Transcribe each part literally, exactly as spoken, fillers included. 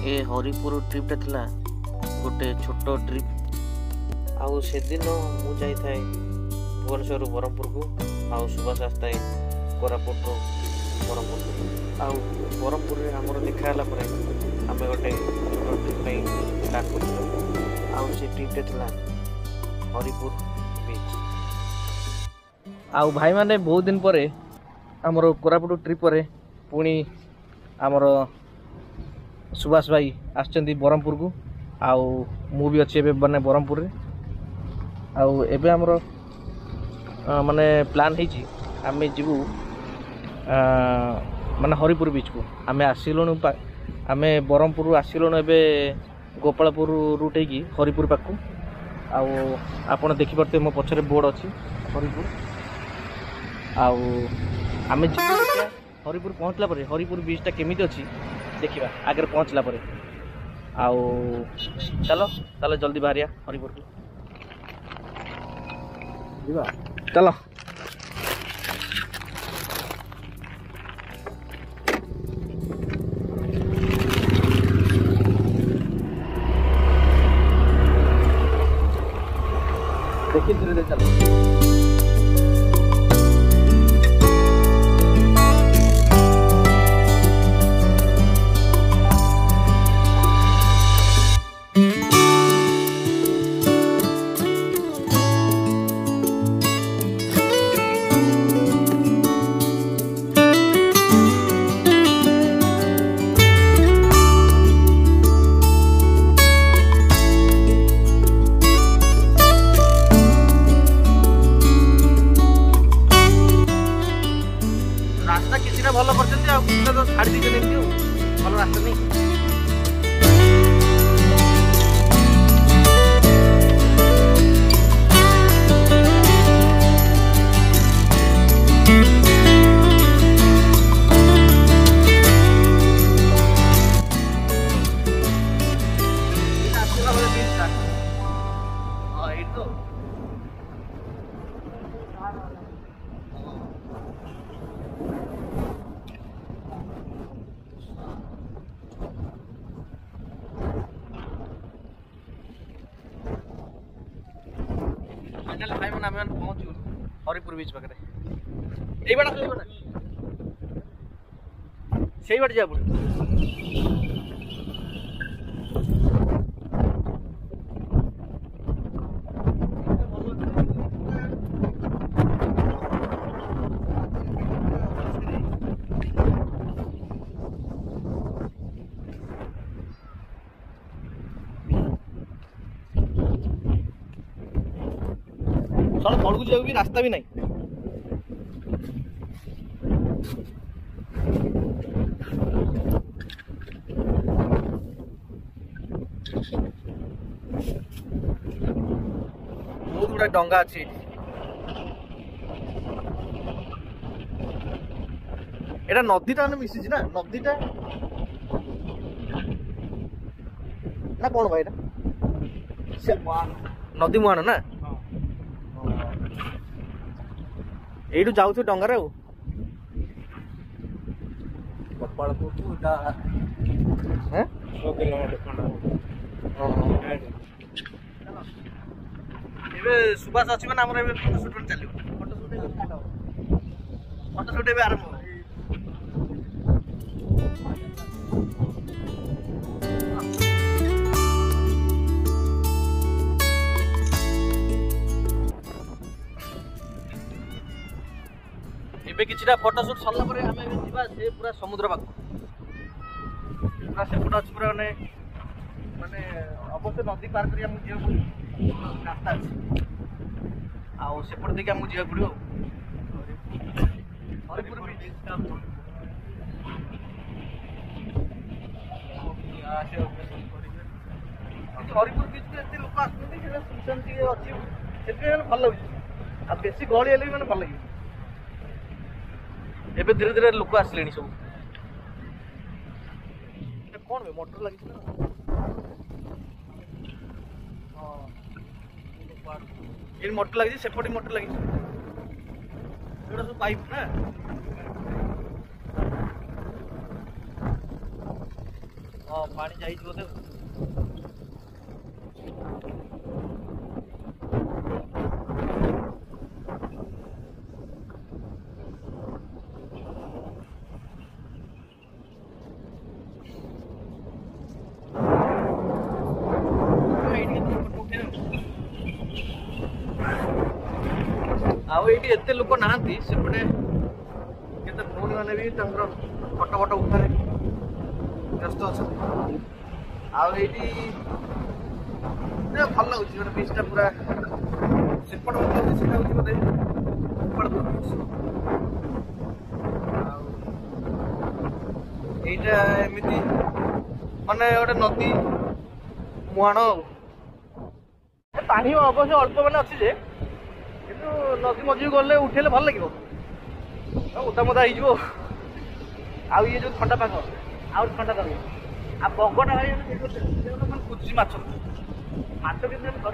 ए हरिपुर ट्रिपटा थिला गोटे छोट ट्रिप। आउ से दिन मु जाई थाए भुवनेश्वर बरहमपुर को, आउ सुभाष आस्ताए कोरापुट बरहमपुर को। आउ बरहमपुर रे हमर देखाला परे आमे गोटे छोट ट्रिप पे स्टार्ट करछो। आउ से ट्रिपटा थिला हरिपुर बीच। आउ भाई माने बहुत दिन परे हमर कोरापुट ट्रिप परे पुणी आमर सुभाष भाई आसचंदी बरहमपुर को। आउ मु भी अच्छे एबे बने बरहमपुर रे। आउ एबे हमर माने प्लान है जी आमे जीवु माने हरिपुर बीच को। आमे आसिलोनु आमे बरहमपुर आसिलोनु एबे गोपालपुर रूट है कि हरिपुर पाक को। आउ आपण देखि परते मो पछरे बोर्ड अछि हरिपुर। आउ आमे जीवु हरिपुर पहुँचला परे हरिपुर बीचटा केमिति अछि देखिबा आगे पहुँचला परे। आउ चलो चलो जल्दी बाहरिया हरिपुर को जीवा चलो। देखिए धीरे धीरे चलो। भल कर तो छाड़ी दीजिए भल रास्ता नहीं। हरिपुर बीच पाखे यही बाटा से बाटा से बाटे जा पड़े। साला तड़कू जाऊ भी रास्ता भी नहीं। बहुत गुड़ा डंगा अच्छी एटा नदीटा मिसी ना नदीटा ना कौन भाई नदी मुहान ना एठू जाऊ डंगार गोपालपुर सुभाष अच्छी ना फोटो सुट चलो फोटो सुट आरंभ एबे किछिटा फोटो शूट सरला परे हमें जीवा से पूरा समुद्र पाक पूरा सेपट अछि पूरा माने माने अवश्य नदी पार करी हम जीवा रास्ता अछि आ सेपट देखि हम जीवा पड़ियो हरिपुर बीच हरिपुर बीच के एते लोक आसुनी सेटा सुनसन के अछि सेते भल लागै आ बेसी गहली हेले माने भल लागै। एबे धीरे धीरे लोक आसले सब कौन बे मोटर लगी इन मोटर लगी सेपटी मोटर लगी सब पाइप ना हाँ पानी जाइए बोधे आउ ये एते लोक नहांती सेपटे केते भौणी माने भी तंत्र फोटो फोटो उठारे व्यस्त अछंती आउ एटी भल लगुच गोटे बीचटा पूरा सेपट मतलब सेटा होची बोधे ऊपर बीच एटा एमिति माने गोटे नदी मुहाण पानी अवश्य अल्प मैंने अच्छी जे किंतु नदी मझी गले उठेले भल लगे उदा मदा हो आउ ये जो ठंडा पाग आउ ठंडा लगे आ बगटा भाई खुची माछ माछ के धर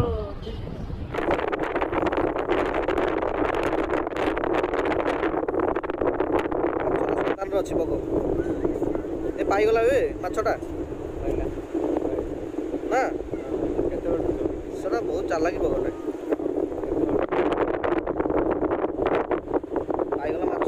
तार अच्छी बग ए पाइगला ए माछटा ना सेटा बहुत चालाकी बगटा पाइगला माछ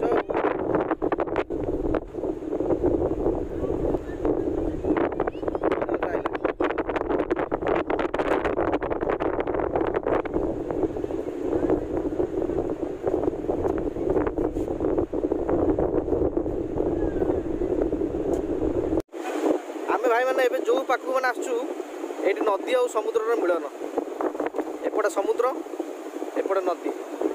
आमे भाई मैंने जो पाखु मैंने आसचु ये नदी और समुद्र मिलन एपटे समुद्र एपटे नदी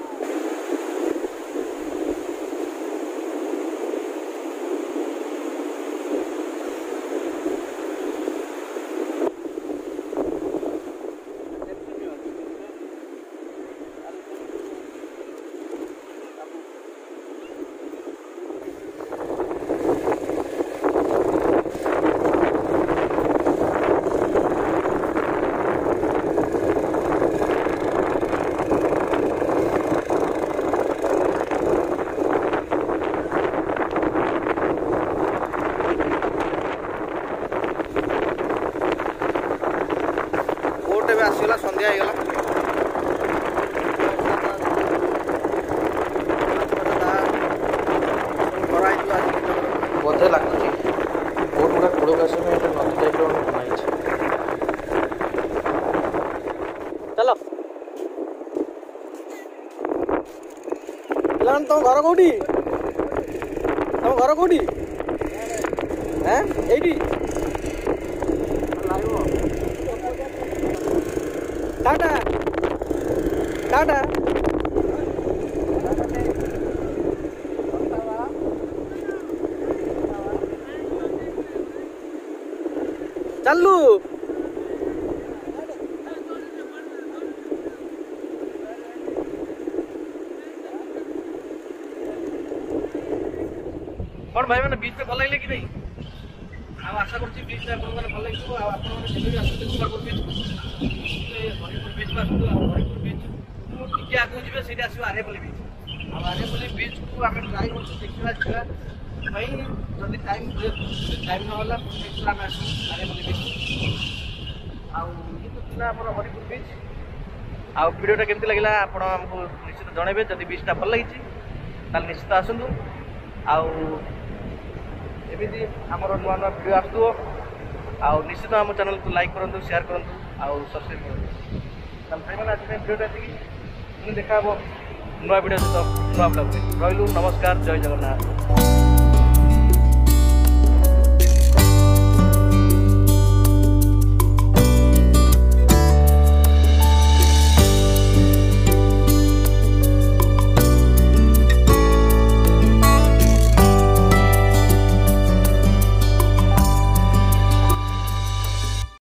आसगला संध्या होगला बोधे लगुच बहुत गुड़ा कूड़क आस नदी टाइप बनाई चलो पिला तुम घर कौटी तुम घर कौटी हाँ ये टाटा टाटा चलू कौन भाई मैंने बीच में भल लगे कि नहीं आशा कर बीच में भल लगे हरिपुर बीच हरिपुर बीच टे आगे जी से आस आरेपल्ली बीच आरेपल्ली बीच को आम ट्राए कर देखा छुआ जदि टाइम टाइम ना आम आरेपल्ली बीच आम हरिपुर बीच आउ वीडियोटा केमती लगे आपको निश्चित जनइबे जदि बीचटा भल लगी निश्चित आसतु आमती आमर नुआ नुआ वीडियो आसो आउ निश्चित आम चैनल को लाइक करूँ शेयर करूँ आउ सब्सक्राइब करूँ भाई मैंने आज वीडियो देखा नुआ वीडियो सहित नुआ ब्लॉग रही नमस्कार जय जगन्नाथ।